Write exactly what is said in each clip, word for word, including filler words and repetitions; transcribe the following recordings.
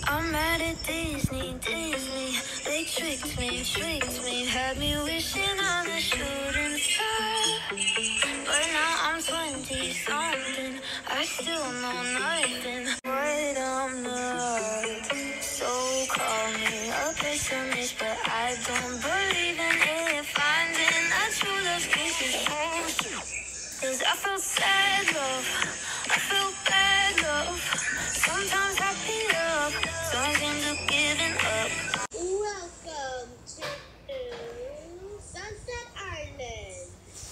I'm mad at Disney, Disney. They tricked me, tricked me. Had me wishing on a shooting star. But now I'm twenty something. I still know nothing. But I'm not. So call me a pessimist, but I don't believe in it. Finding a true love case is bullshit. Cause I feel sad love, I feel bad love. Sometimes happy love, sometimes I'm giving up. Welcome to Sunset Island.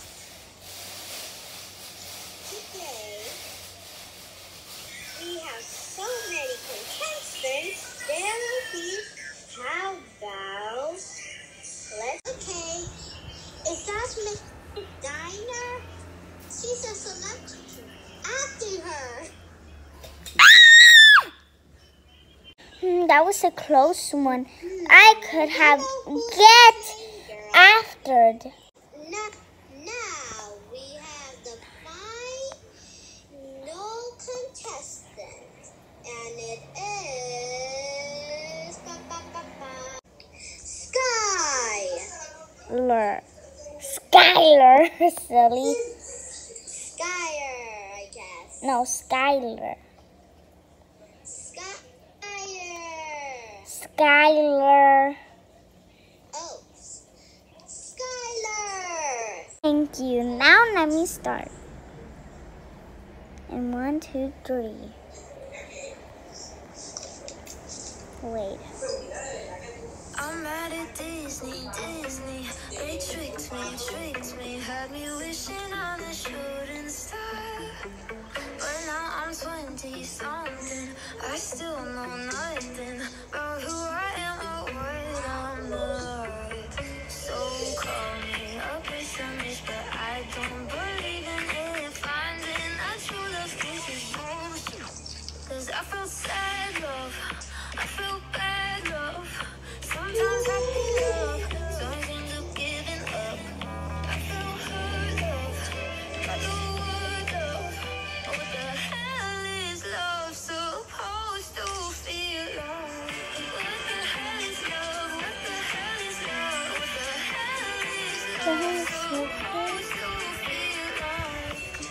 Today, we have so many contestants. There will be, how about, let's, okay, is that Miss Diner? She's a celebrity. After her. Hmm, that was a close one. I could have get after. Now, now we have the final contestant, and it is ba, ba, ba, ba. Sky. Skylar. Skylar, silly. Skyer, I guess. No, Skylar. Skyer. Skylar. Oh, Skylar. Thank you. Now let me start. And one, two, three. Wait. I'm mad at Disney, Disney. They tricked me, tricked me. Had me wishing on a shooting star. But now I'm twenty something. I still know nothing about who I am or what I'm not. So call me a pessimist, but I don't believe in it. Finding a true love case is bullshit. Cause I feel sad love, I feel bad love. Sometimes happy love, sometimes I'm giving up. I feel hurt love, I don't want love. What the hell is love supposed to feel like? What the hell is love? What the hell is love? What the hell is love supposed to feel like?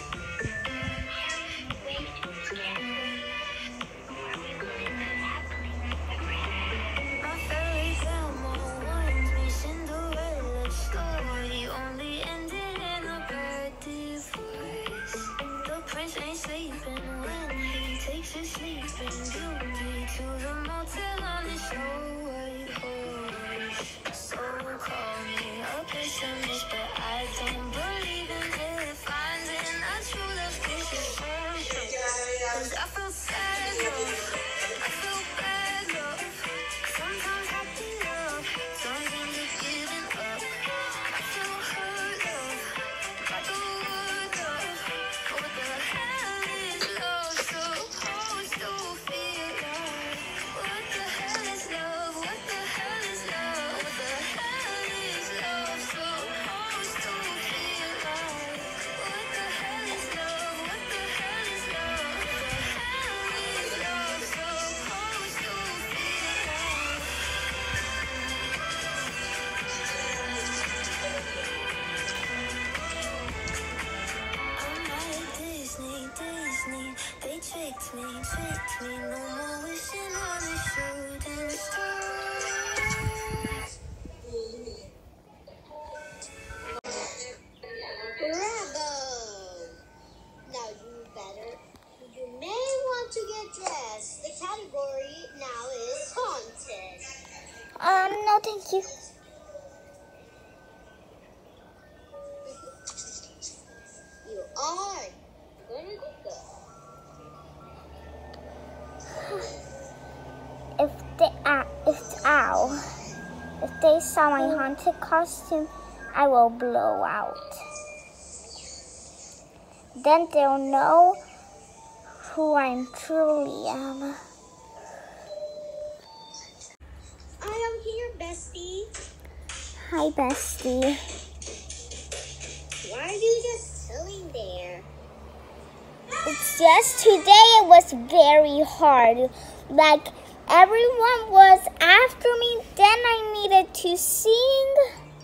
My fairy grandma warned me, Cinderella story only ended in a bad divorce. The prince ain't sleeping when he takes his sleeping beauty to the motel on his snow white horse. So call me a pessimist, but I don't believe in it. Finding a true love case is bullshit. Cause I feel sad love, I feel bad love. Sometimes happy love, sometimes I'm giving up. I feel hurt love, I don't want love. What the hell is love supposed to feel like? What the hell is love? What the hell is love? What the hell is love supposed to feel like? What the hell is love? What the hell is love? What the hell is love supposed to feel like? I'm mad at Disney, Disney. They tricked me, tricked me. No more wishing on a shooting star. Bravo! Now you better. You may want to get dressed. The category now is haunted. Um, no, thank you. You are gonna go. If they, uh, if ow, if they saw my haunted costume, I will blow out. Then they'll know who I truly am. I am here, bestie. Hi, bestie. Why are you just sitting there? It's just today it was very hard. Like everyone was after me. Then I needed to sing.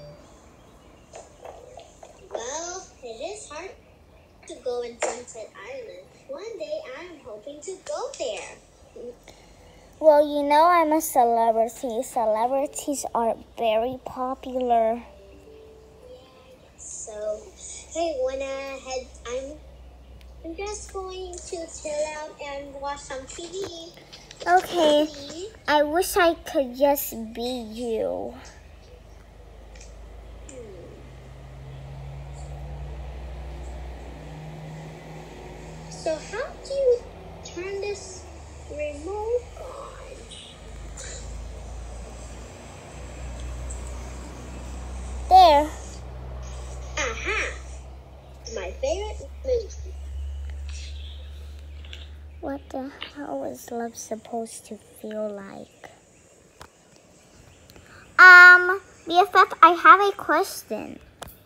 Well, it is hard to go in Sunset Island. One day I'm hoping to go there. Well, you know I'm a celebrity. Celebrities are very popular. So, hey, when I head, I'm, I'm just going to chill out and watch some T V. Okay, T V. I wish I could just be you. So how do you turn this remote on? There. Aha! My favorite movie. What the hell is love supposed to feel like? Um, B F F, I have a question.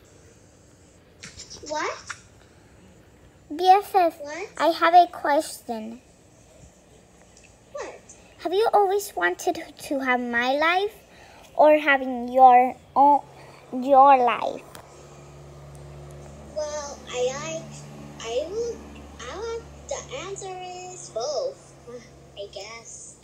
What? B F F, What? I have a question. What? Have you always wanted to have my life or having your own, your life? Well, I like, I would, I like, the answer is both, I guess.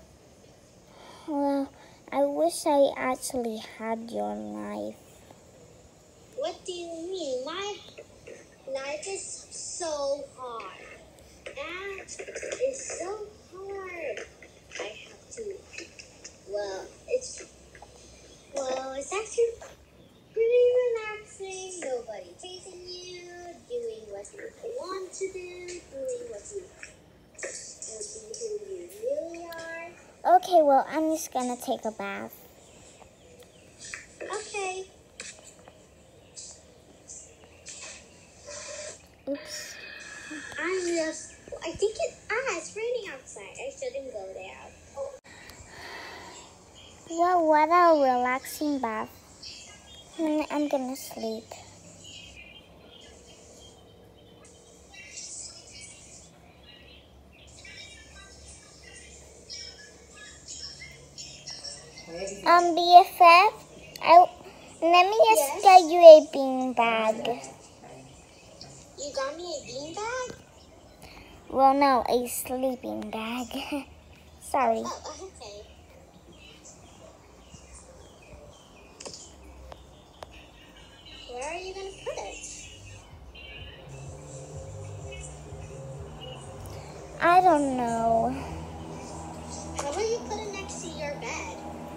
Well, I wish I actually had your life. What do you mean? My life is so hard. That is so hard. I have to, well, it's, well, it's actually pretty relaxing. Nobody chasing you, doing what you want to do, doing what you, doing who you really are. Okay, well, I'm just gonna take a bath. Okay. Oops. I'm just, I think it, ah, it's raining outside. I shouldn't go there. Well, what a relaxing bath. Mm, I'm gonna sleep. Um, B F F, I, let me just Yes? get you a bean bag. You got me a beanbag? Well, no, a sleeping bag. Sorry. Oh, okay. Where are you gonna put it? I don't know. How about you put it next to your bed?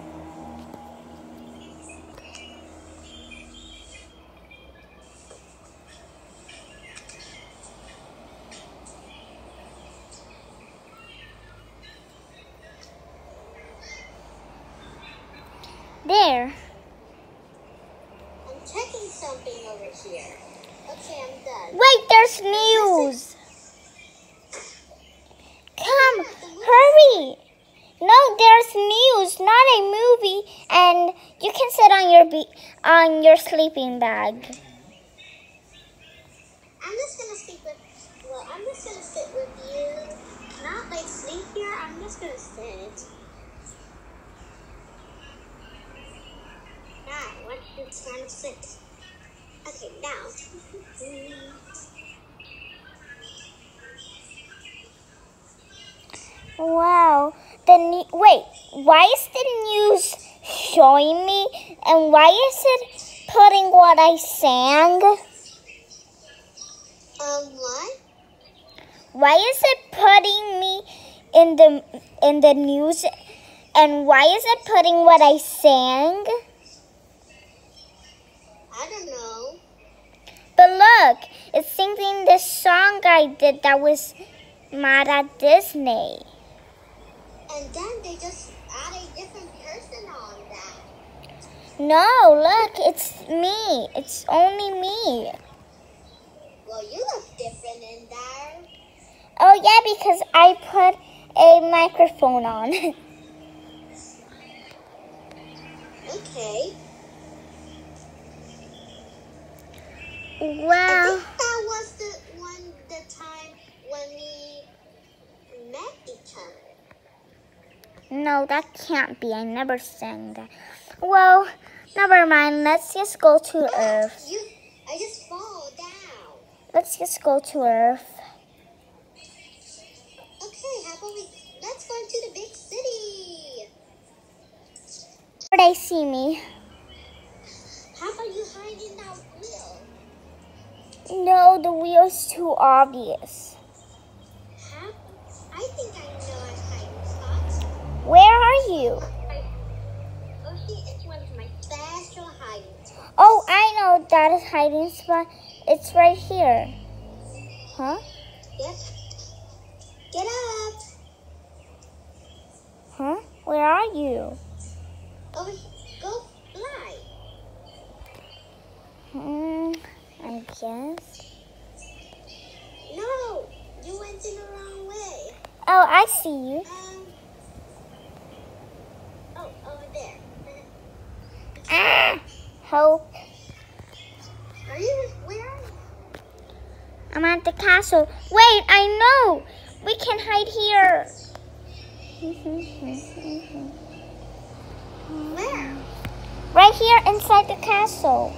There. I'm checking something over here. Okay, I'm done. Wait, there's news. Come, hurry. No, there's news, not a movie, and you can sit on your be on your sleeping bag. I'm just gonna sleep with, well, I'm just gonna sit with you. Not like sleep here, I'm just gonna sit. Ah, what? It's time to sit. Okay, now. Wow. The ne- wait, why is the news showing me, and why is it putting what I sang? Um, what? Why is it putting me in the in the news, and why is it putting what I sang? I don't know. But look, it's singing this song I did that was mad at Disney. And then they just add a different person on that. No, look, it's me. It's only me. Well, you look different in there. Oh yeah, because I put a microphone on. Okay. I Wow. think that was the one, the time when we met each other. No, that can't be. I never sang that. Well, never mind. Let's just go to Look, Earth. You, I just fall down. Let's just go to Earth. Okay, how about we, let's go to the big city. Where they see me? How about you hide in that wheel? No, the wheel's too obvious. How? I think I know a hiding spot. Where are you? Okay, it's one of my special hiding spots. Oh, I know that is hiding spot. It's right here. Huh? Yep. Get up. Huh? Where are you? Over here. Go fly. Hmm, I guess. No, you went in the wrong way. Oh, I see you. Um. Oh, over there. Ah! Help. Are you? Where are you? I'm at the castle. Wait, I know. We can hide here. Where? Right here inside the castle.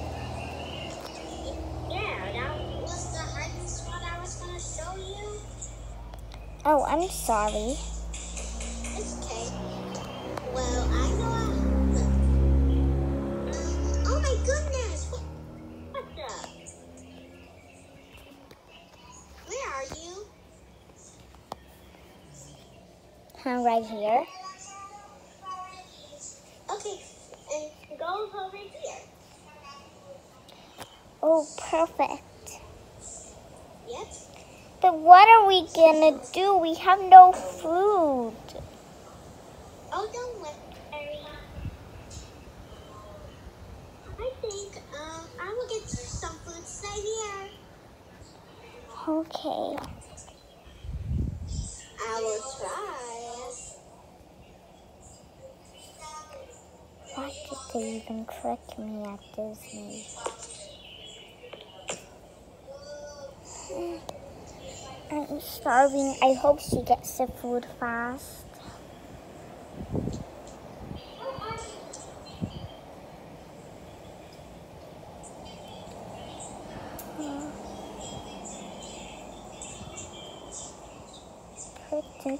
Yeah, that was the hiding spot I was gonna show you. Oh, I'm sorry. It's okay. Well, I know. I, look. Oh my goodness! What, what the? Where are you? I'm right here. Okay, and go over here. Oh, perfect. Yep. But what are we gonna do? We have no food. Oh, don't worry. I think um I will get some food right here. Okay. I will try. Why did they even trick me at Disney? I'm starving. I hope she gets the food fast. Pretty.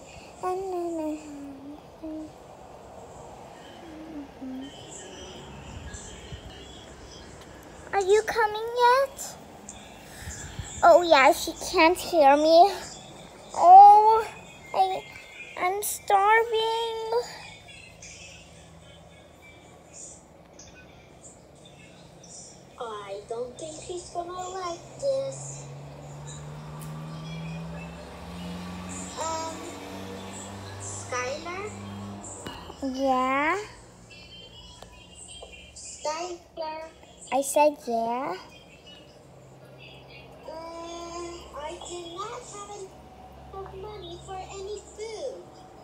Are you coming yet? Oh yeah, she can't hear me. Oh, I, I'm starving. I don't think she's gonna like this. Um, Skylar? Yeah, Skylar? I said yeah. Uh, I do not have enough money for any food.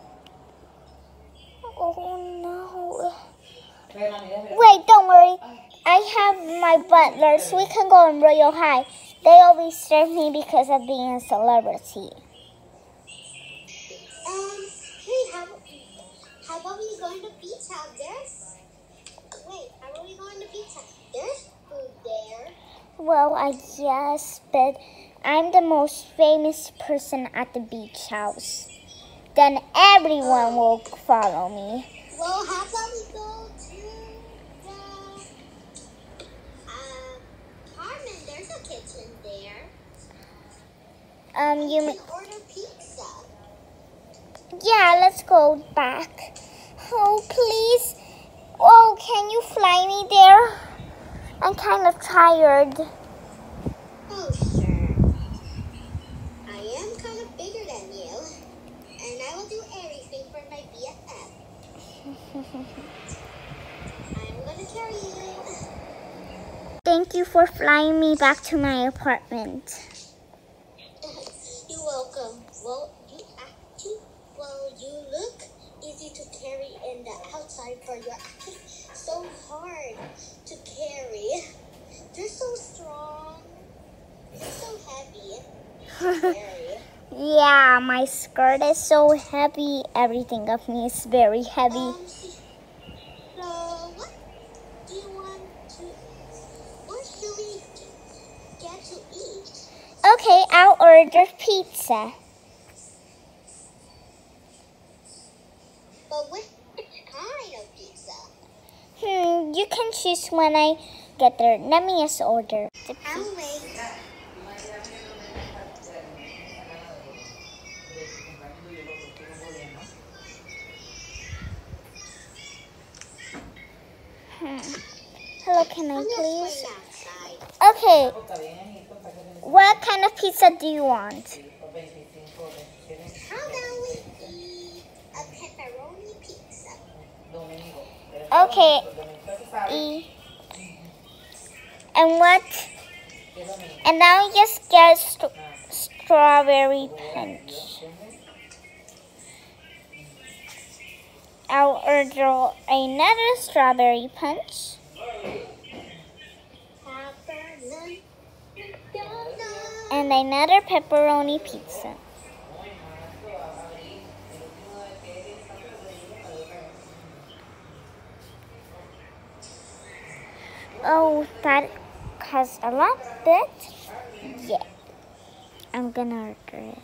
Oh no. Wait, don't worry. I have my butlers. We can go in Royal High. They always serve me because of being a celebrity. Um, hey, how, how about we go to the beach out there? Wait, how about we go to the beach out? There's food there. Well, I guess, but I'm the most famous person at the beach house. Then everyone will follow me. Well, how about we go to the um, Carmen? There's a kitchen there. Um, you We mean? can order pizza. Yeah, let's go back. Oh, please. Oh, can you fly me there? I'm kind of tired. Oh, sure. I am kind of bigger than you, and I will do everything for my B F F. I'm gonna carry you. Thank you for flying me back to my apartment. You're welcome. Well, you actually, well, you look easy to carry in the outside, but you're actually so hard to carry. You're so strong. You're so heavy to carry. Yeah, my skirt is so heavy. Everything of me is very heavy. Um, so what do you want to? What should we get to eat? Okay, I'll order pizza. But which kind of pizza? Hmm, you can choose when I get there. Let me just order the I'll pizza. wait. Hmm. Hello, can I I'm just please? going outside. Okay. What kind of pizza do you want? How about we eat a pepperoni pizza? Okay. E. And what? And now just get st strawberry punch. I'll order another strawberry punch. And another pepperoni pizza. Oh, that costs a lot bit. Yeah, I'm gonna order it.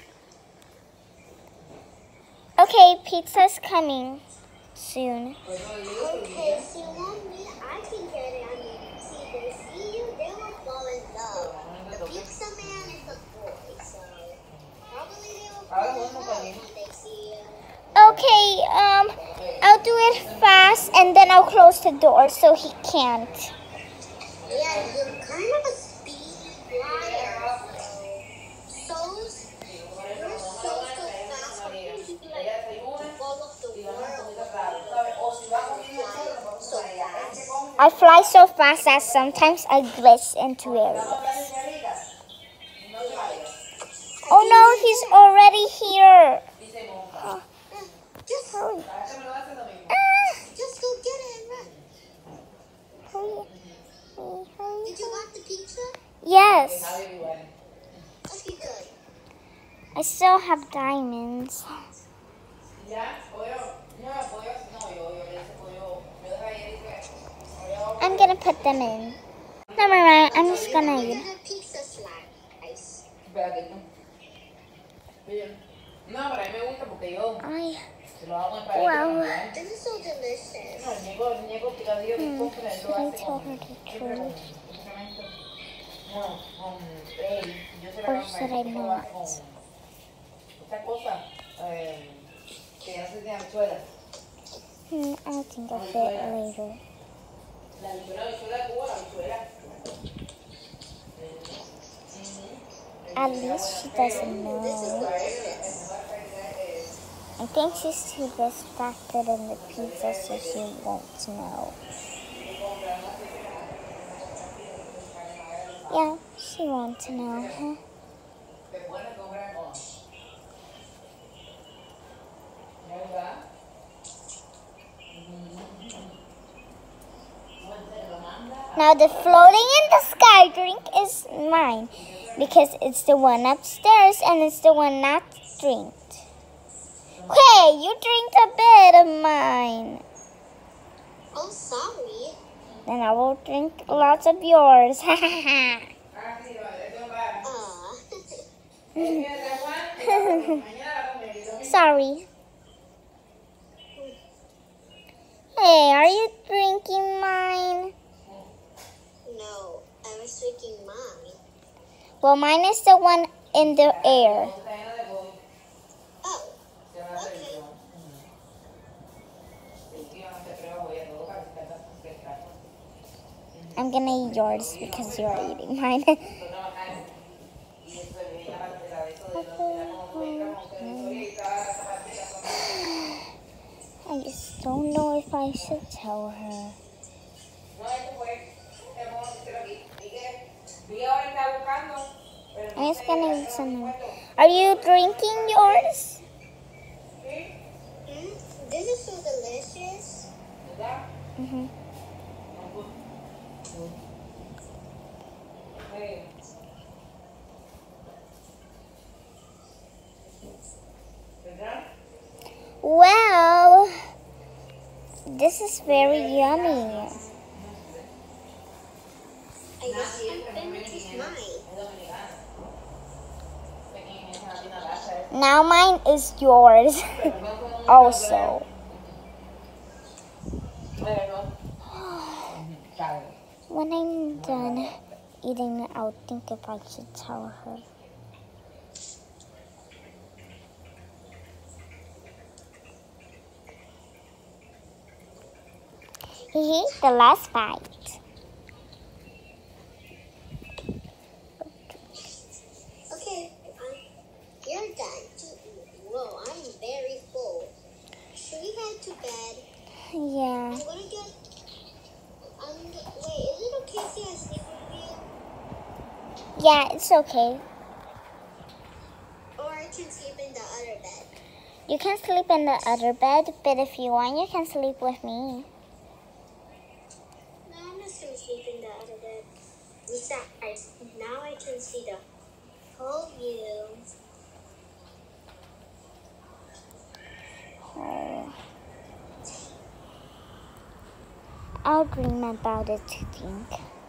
Okay, pizza's coming soon. Okay, so you want me? I can get it. I mean, see, they see you, they will fall in love. The pizza man is a boy, so probably they will fall in love when they see you. Okay, um, I'll do it fast and then I'll close the door so he can't. Yeah, you're kind of a speedy flyer. So, you're so, so fast. How can you be like all of the world? So fast. I fly so fast that sometimes I glitch into areas. Oh no, he's already here. Oh, Just, hurry. Ah, just go get it and run. hurry. Hurry, hurry. Did you want the pizza? Yes, Okay, good. I still have diamonds. I'm gonna put them in. Never mind, I'm just gonna eat. Get a pizza slice. No, pero a mí me gusta porque yo Ay, se lo hago en paquete. wow. This is so delicious. No, el Nico, el Nico picadillo que Hmm, compra, él lo I hace told con, her the siempre con, truth. no, con él. Yo se lo Or hago should para I que lo not? hace con esta cosa eh, que hace de habichuela. Hmm, I'll think of it later. La habichuela, la habichuela de Cuba, la habichuela. At least she doesn't This is know. delicious. I think she's too distracted in the pizza so she won't know. Yeah, she won't know, huh? Now the floating in the sky drink is mine because it's the one upstairs and it's the one not drinked. Hey, you drink a bit of mine. Oh, sorry. Then I will drink lots of yours. Uh, Sorry. Hey, are you drinking mine? no, I was drinking mine. Well, mine is the one in the air. Oh, okay. I'm gonna eat yours because you're eating mine. I just don't know if I should tell her. I'm just gonna eat some. Are you drinking yours? Mm, this is so delicious. Mm-hmm. Well, this is very yummy. I just finished mine. Now mine is yours also. When I'm done eating, I'll think if I should tell her. Hehe, the last bite. Okay, um, you're done. Whoa, I'm very full. Should we head to bed? Yeah. I'm gonna get. Um, wait, is it okay if I sleep with you? Yeah, it's okay. Or I can sleep in the other bed. You can sleep in the other bed, but if you want, you can sleep with me. No, I'm just gonna sleep in the other bed. Besides, now I can see the whole view. Oh. I'll dream about it to think.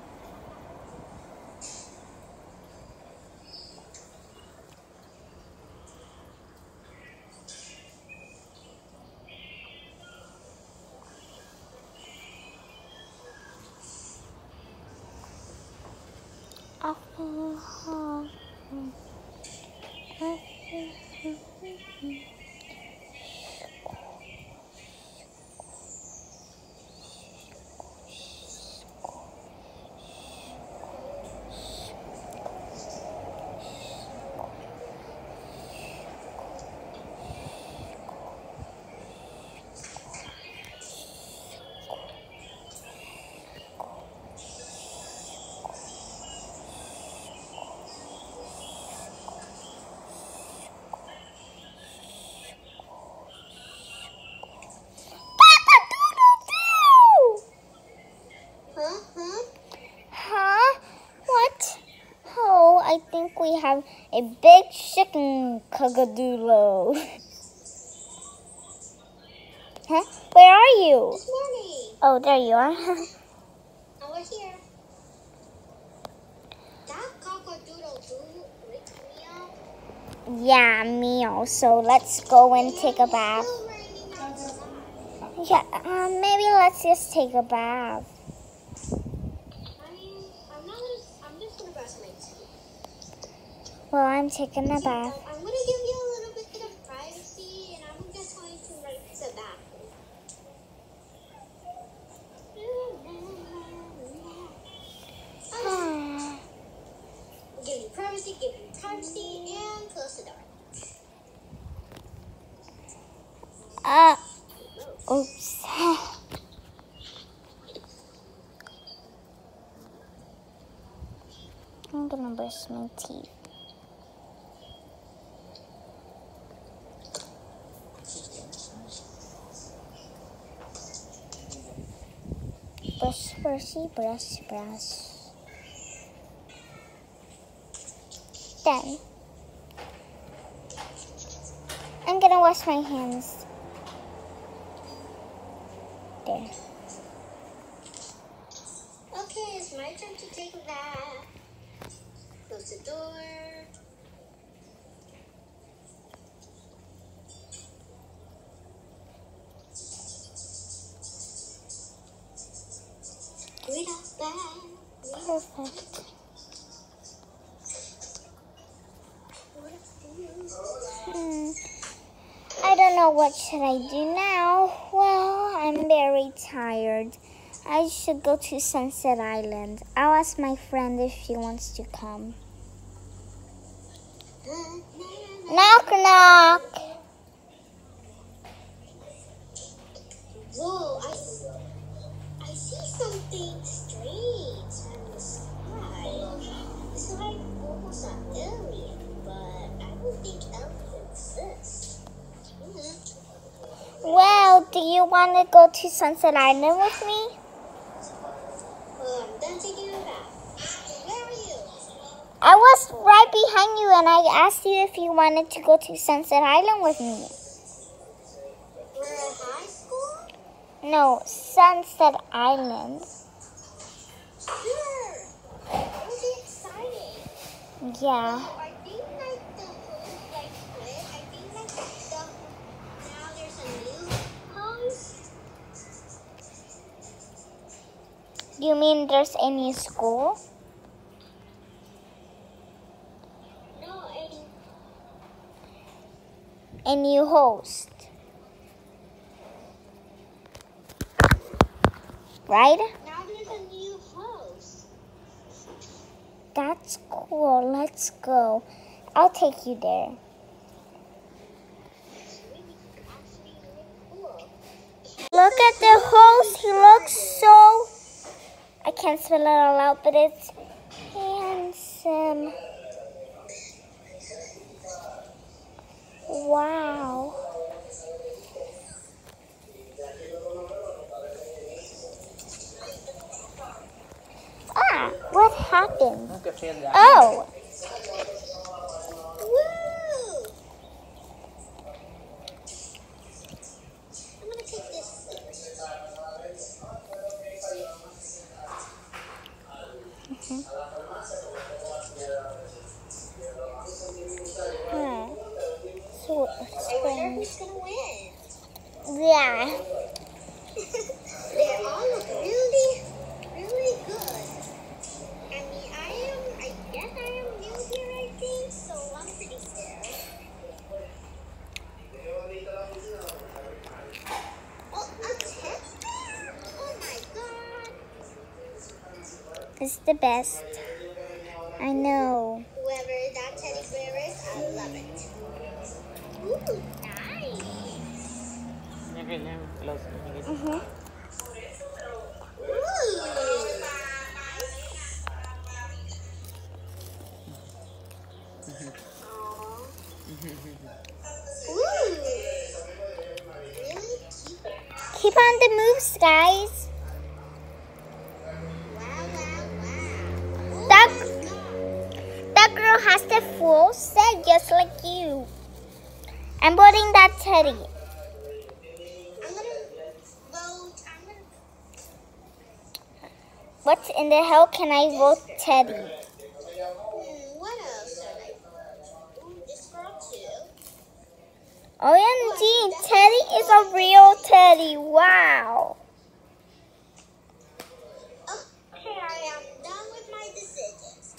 Huh? Huh? Huh? What? Oh, I think we have a big chicken cagadoodle. Huh? Where are you? This morning. Oh, there you are. I was here. That cockadoodle do wake me up. Yeah, me also. Let's go and take a bath. It's still raining outside. Yeah, um, maybe let's just take a bath. I mean, I'm not gonna. I'm just gonna brush my teeth. Well, I'm taking a See, bath. I'm, I'm gonna give you a little bit of privacy, and I'm just going to like the bathroom. Ah. Give you privacy, give you privacy, and close the door. Uh, oops. I'm gonna brush my teeth. Brush, brushy, brush, brush. Done. I'm gonna wash my hands. There. Okay, it's my turn to take a bath. Close the door. Read up bath. Perfect. Hmm. I don't know what should I do now. Well, I'm very tired. I should go to Sunset Island. I'll ask my friend if she wants to come. Knock, knock. Whoa, I, I see something strange in the sky. It's like almost an alien, but I don't think aliens exist. Mm-hmm. Well, do you want to go to Sunset Island with me? Well, I'm done taking a bath. Where are you? I was right behind you and I asked you if you wanted to go to Sunset Island with me. No, Sunset Island. Sure. That would be exciting. Yeah. So I think like the whole like split. I think like the now there's a new host. You mean there's a new school? No, a A new host. Right? now there's a new host. That's cool. Let's go. I'll take you there. It's really actually really cool. Look at the host. He looks so... I can't spell it all out, but it's handsome. Wow. Ah, what happened? Nunca tinha andado. Oh, Woo! I'm gonna take this seat. huh. So, I wonder who's gonna win. yeah. They all look really, really good. I mean, I am, I guess I am new here, I think, so I'm pretty scared. Oh, a teddy bear? Oh my god. It's the best. I know. Whoever that teddy bear is, I love it. Ooh, nice. Mm-hmm. Ooh. Ooh. Really cute. Keep on the moves, guys. Wow, wow, wow. Oh That, my God. that girl has the full set just like you. I'm voting that teddy. I'm gonna vote. I'm gonna. What in the hell can I vote teddy? Hmm, what else should I vote? Ooh, this girl too. O M G, Teddy is a real Teddy. Wow. Okay, I am done with my decisions.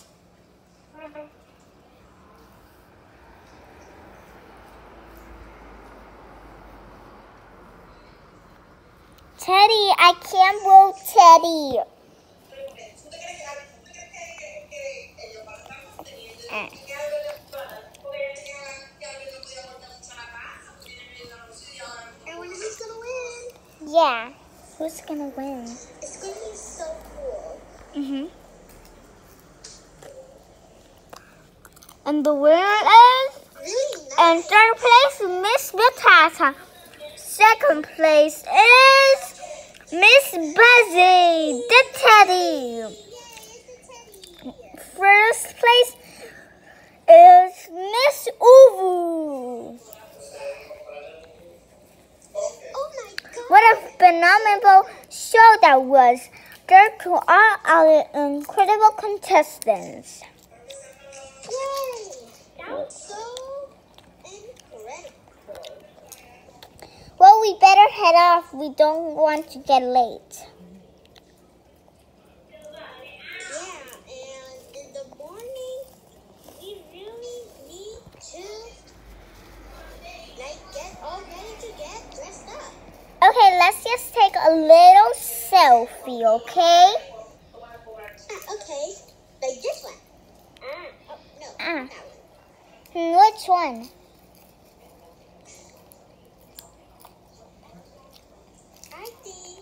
Teddy, I can't vote Teddy. Ah. And when who's gonna win? Yeah. Who's gonna win? It's gonna be so cool. Mhm. And the winner is, Really in nice. third place, Miss Batata. Second place is Miss Buzzy, the Teddy. Yay, it's a teddy. First place is Miss Uvu. Oh my god. What a phenomenal show that was. There to all our incredible contestants. Yay! That was so incredible. Well, we better head off. We don't want to get late. Yeah, and in the morning, we really need to like get all ready to get dressed up. Okay, let's just take a little selfie, okay? Ah, okay, like this one. Ah, oh no, Ah. that one. Hmm, which one? I think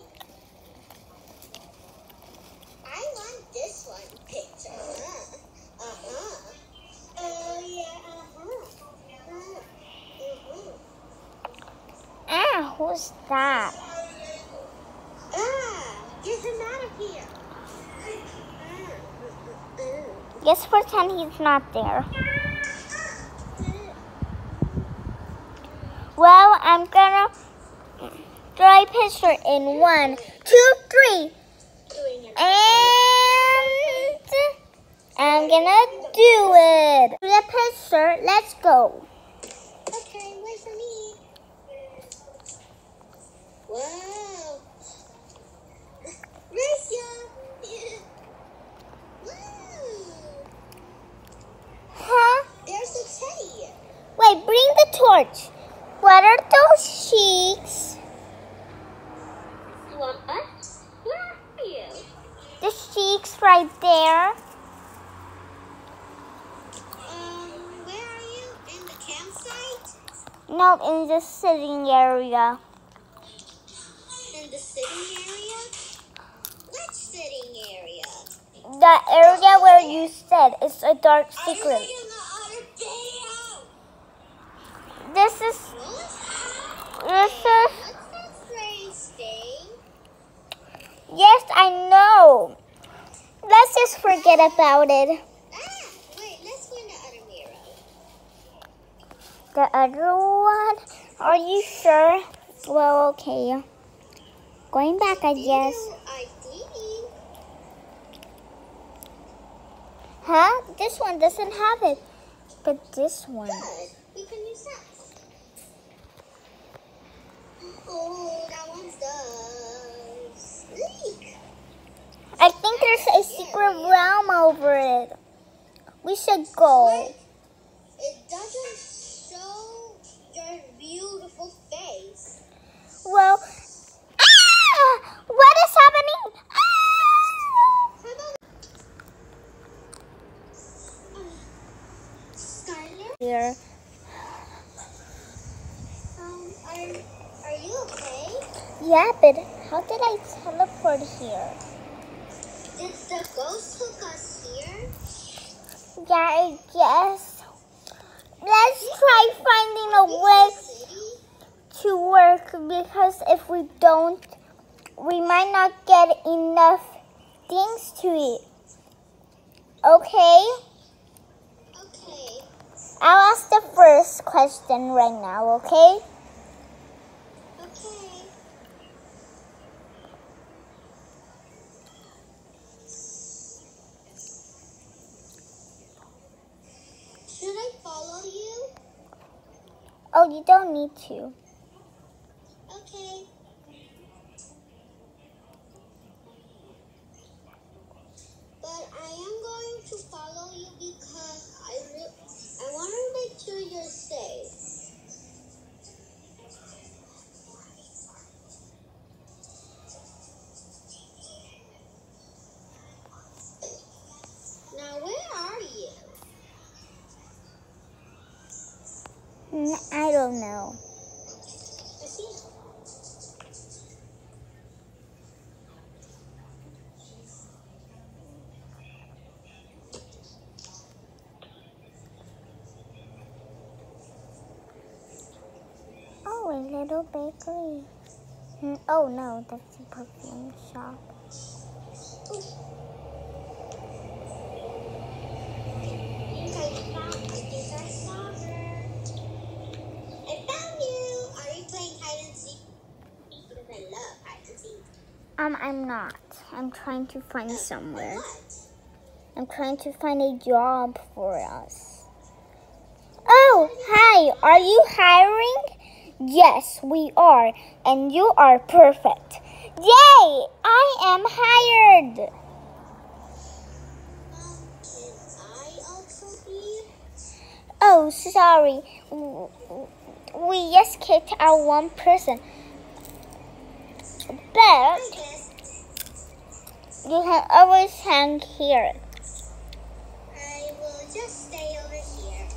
I want this one picture. Uh huh. Oh yeah. Uh huh. Uh huh. Ah, who's that? Ah, get him out of here. Ah. Just pretend he's not there. Well, I'm gonna Draw a picture in one, two, three. Doing it. And I'm gonna do it. Do the picture. Let's go. Okay, wait for me. Wow. Racia. Wow. Huh? There's a teddy. Wait, bring the torch. What are those cheeks? You want us? Where are you? The cheeks right there. Um, where are you? In the campsite? No, in the sitting area. In the sitting area? Which sitting area? The area where you said it's a dark Are you secret. in the other video? This is What? this is What's that strange thing? yes, I know. Let's just forget about it. Ah, wait, let's go in the other mirror. The other one? Are you sure? Well, okay. Going back, I guess. Ew, I D. Huh? This one doesn't have it. But this one. Good. We can use that. Oh, that one does. Leak. I think there's a secret realm over it. We should go. It doesn't show your beautiful face. Well, ah! What is happening? Ah! How about Skylar? Here. Um, are are you okay? Yeah, but how did I teleport here? Did the ghost hook us here? Yeah, I guess. Let's try finding a way City? to work because if we don't, we might not get enough things to eat. Okay? Okay. I'll ask the first question right now, okay? Okay. Should I follow you? Oh, you don't need to. Okay. But I am going to follow you because I re- I want to make sure you're safe. Now, where are you? N- I don't know. I see. Oh, a little bakery. Mm, Oh no, that's a perfume shop. I think I found. I think I saw her. I found you. Are you playing hide and seek? Because I love hide and seek. Um, I'm not. I'm trying to find somewhere. What? I'm trying to find a job for us. Oh, hi. Are you hiring? Yes, we are. And you are perfect. Yay! I am hired. Um, can I also be? Oh, sorry. W- We just kicked out one person. But I guess you can always hang here. I will just stay over here.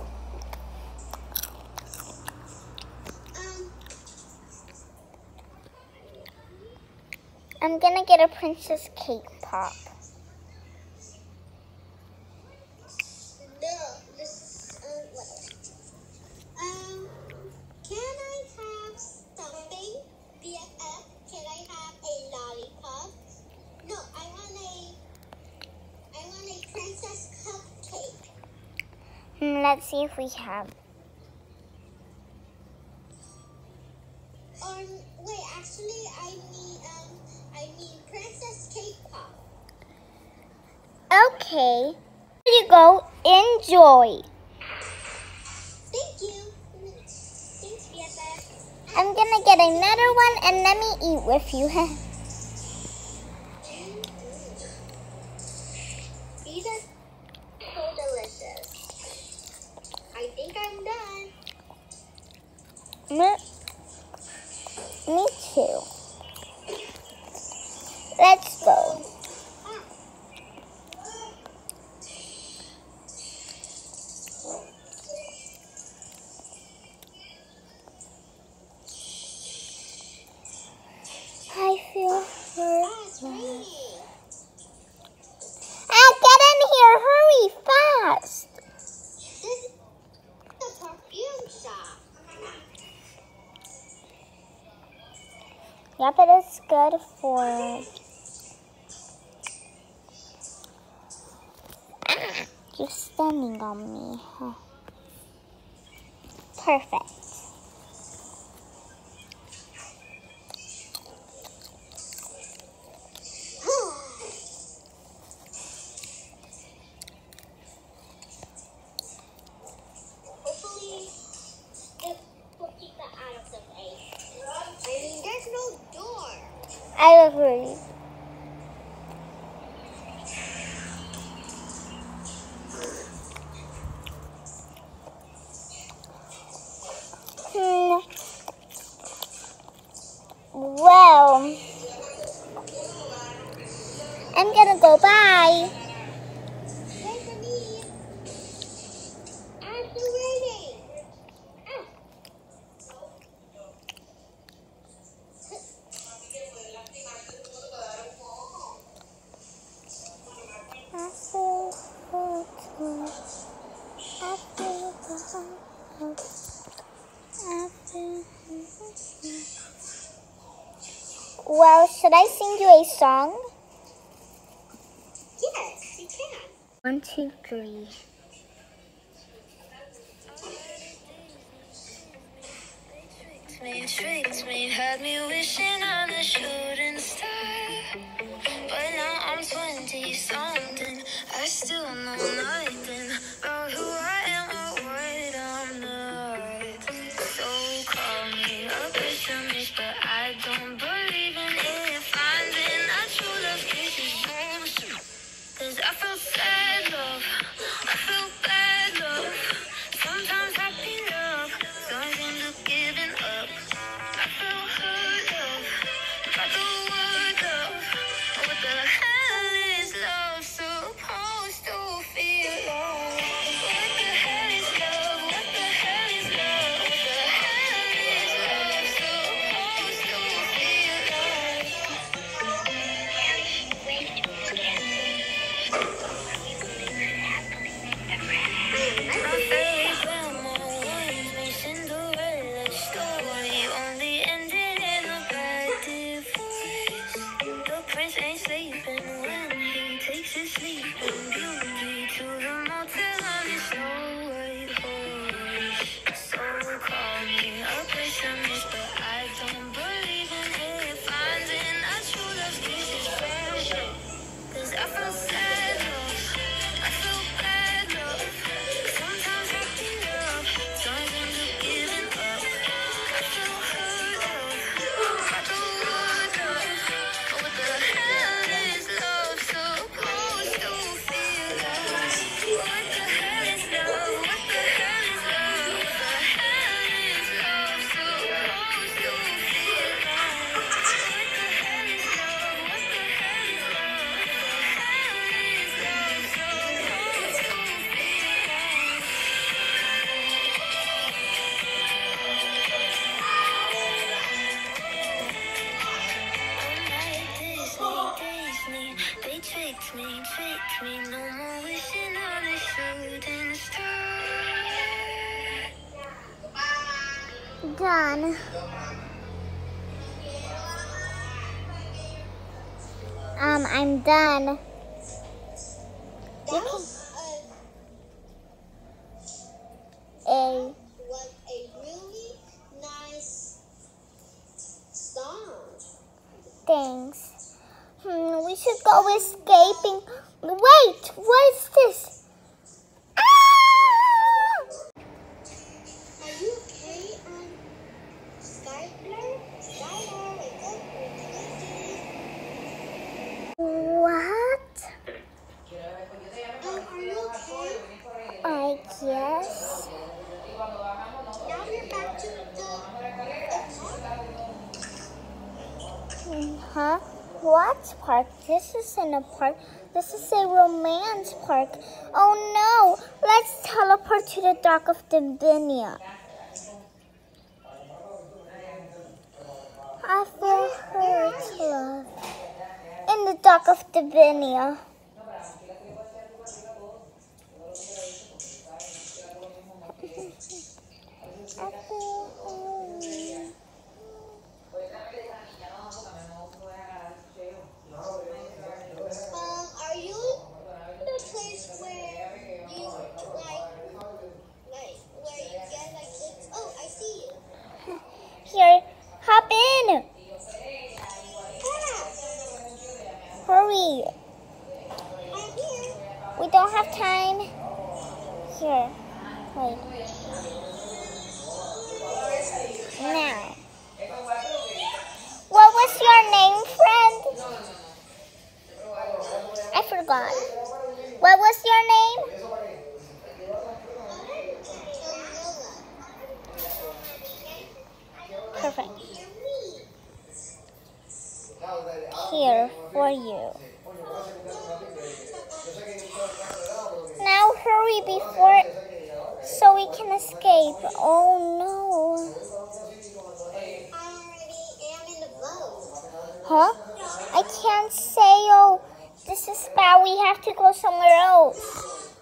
Um, I'm gonna get a princess cake pop. no, this, uh, what? Um, can I have something? B F F, can I have a lollipop? No, I want a, I want a princess cupcake. Hmm, Let's see if we have. Or Um, wait, actually, I mean, um, I mean Princess K-pop. Okay. Here you go. Enjoy. Thank you. Thanks, B F F. I'm gonna get another one and let me eat with you. These are so delicious. I think I'm done. Me, me too. Let's go. I feel hurt. Oh, it's raining. Ah, get in here, hurry, fast. This is the perfume shop. Yeah, but it's good for... Ah, you're standing on me, huh? Perfect. Hopefully, it will keep that out of the way. I mean, there's no door. I agree. Hmm. Well, I'm gonna go. Bye. Wait for me. I'm still waiting. Ah. I feel hurt. I feel hurt. I feel Well, should I sing you a song? Yes, you can. One, two, three. Me, tricked me, had me wishing on a shooting star. But now I'm twenty something. I still know nothing about who I am or what I'm not. So call me a pessimist, but I don't believe in it. Finding a true love case is bullshit. Cause I feel sad love, I feel bad love. Sometimes happy love, sometimes end up giving up. I feel hurt love, by the word love. What the hell is love supposed to feel like? What the hell is love? What the hell is love? What the hell is love supposed to feel like? My fairy grandma warned me Cinderella story only ended in a bad divorce. The prince ain't sleeping when he takes his sleeping beauty to the motel on his snow white horse. So call me a pessimist, but I don't believe in it. Finding a true love kiss is pressure. Cause I feel sad love, I feel bad love. Sometimes happy love, sometimes end up giving up. I feel hurt love, I don't want love. What the hell is love supposed to feel like? What the hell is love? What the hell is love? What the hell is love supposed to feel like? What the hell is love? What the hell is love? What the hell is love supposed to feel like? Disney, they tricked me, tricked me. No more wishing on a shooting star. Done. Um, I'm done. That You was a, A. was a really nice things. Hmm, we should go escaping. Wait, what is this? Ah! Are you okay, um, Skylar? Skylar, wake up, What? um, are you okay? I guess. Now we're back to the, the Huh? What park? This isn't a park. This is a romance park. Oh no! Let's teleport to the dock of Divinia. I feel hurt, love. In the dock of Divinia. I feel hurt. Um, are you in the place where you, like, like, where you get, like, this? Oh, I see you. Here, hop in. Ah, Hurry. I'm here. We don't have time. Here. Wait. Now. What was your name, friend? I forgot. What was your name? Perfect. Here for you. Now hurry before so we can escape. Oh no. I already am in the boat. Huh? I can't sail. This is bad. We have to go somewhere else.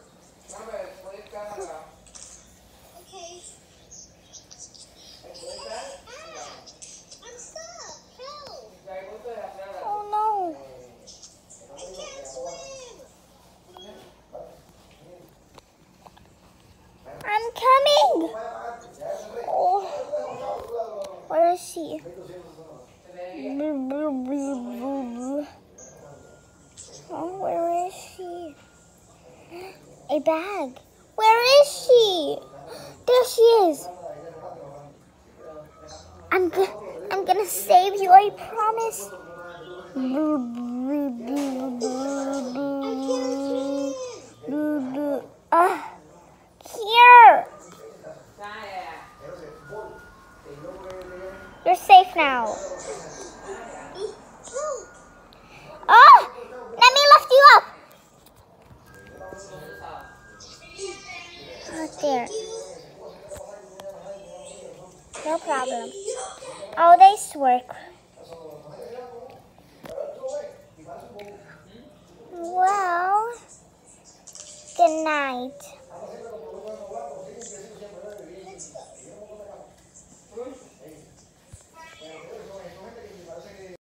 Okay. Ah, I'm stuck. Help. Oh no. I can't swim. I'm coming. Oh. Where is she? Oh, where is she? A bag. Where is she? There she is. I'm go- I'm gonna save you. I promise. Ah, here. You're safe now. Oh, let me lift you up. Oh, there. No problem. Oh, this work. Well, good night. Let's go.